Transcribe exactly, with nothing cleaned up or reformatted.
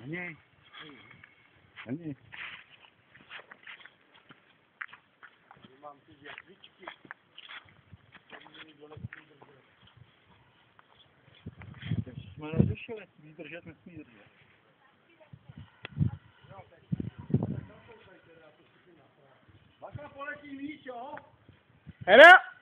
Ani. Ani. Mám ty větvičky. Takže jsme neřešili, vydržet nesmí držet. Baka poletí víc, jo? Hele!